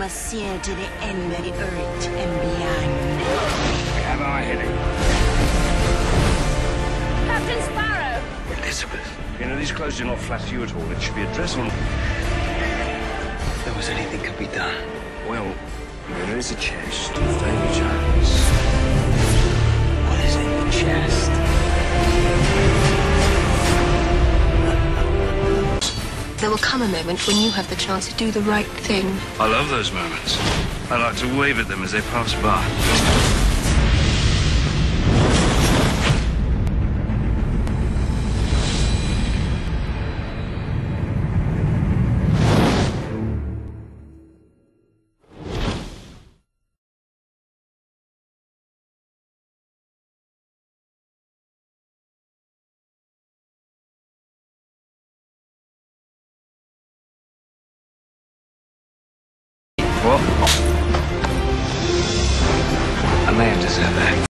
must sail to the end of the earth and beyond. Have I hit it? Captain Sparrow! Elizabeth. You know, these clothes do not flatter you at all. It should be a dress on. If there was anything could be done. Well, there is a chest of Davy Jones. What is in the chest? There will come a moment when you have the chance to do the right thing. I love those moments. I like to wave at them as they pass by. What? I may have deserved that.